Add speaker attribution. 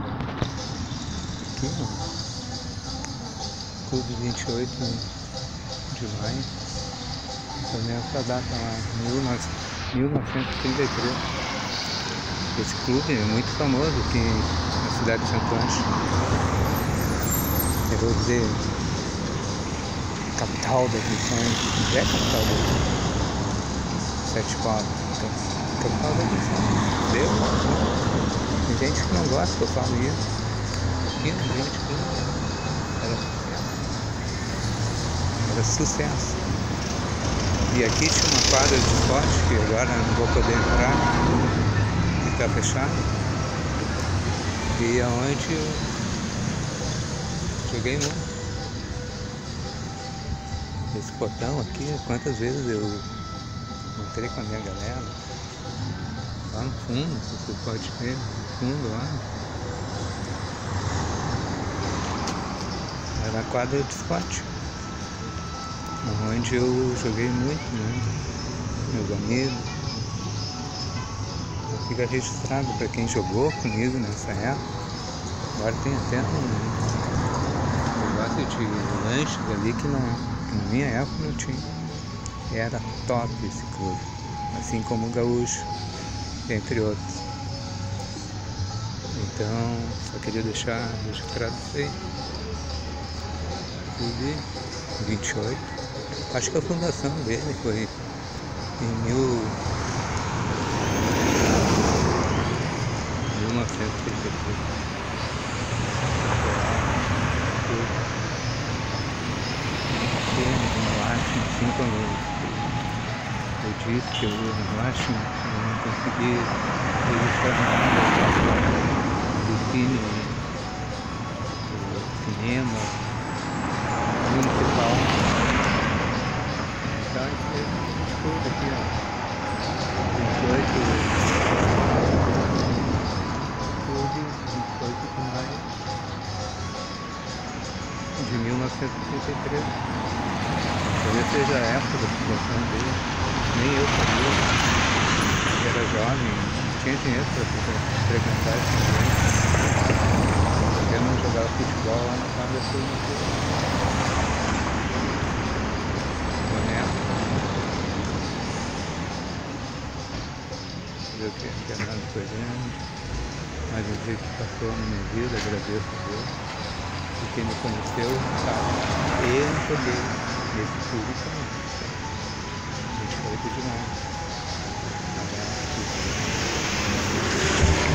Speaker 1: Aqui, ó. Clube 28 de maio. Também essa data lá, 1933. Esse clube é muito famoso aqui na cidade de Santo Ângelo. Eu vou dizer capital das missões. É capital das Sete Povos. Capital das missões. Deus. Tem gente que não gosta que eu falo isso. Tem gente que era sucesso. E aqui tinha uma quadra de esporte que agora não vou poder entrar, que está fechada. E é onde eu joguei muito. Esse portão aqui, quantas vezes eu entrei com a minha galera. Lá no fundo, você pode ver, no fundo lá. Era a quadra de esporte, onde eu joguei muito, né? Meus amigos. Fica registrado para quem jogou comigo nessa época. Agora tem até um negócio de lanches ali que na minha época não tinha. Era top esse clube, assim como o Gaúcho, entre outros. Então, só queria deixar registrado isso aí. Clube 28. Acho que a fundação dele foi em 1933. Eu acho, assim como eu disse que eu acho, eu não consegui registrar nada do cinema municipal. Então esse tudo aqui, ó. 28 de maio de 1933. Talvez seja a época da fundação dele. Nem eu sabia. Eu era jovem, tinha dinheiro para frequentar esse ambiente. Eu não jogava futebol lá na quadra da turma. Eu quero dar um presente, mas o dia que passou na minha vida, agradeço a Deus, e quem me conheceu sabe, eu joguei nesse clube também, 28 de maio.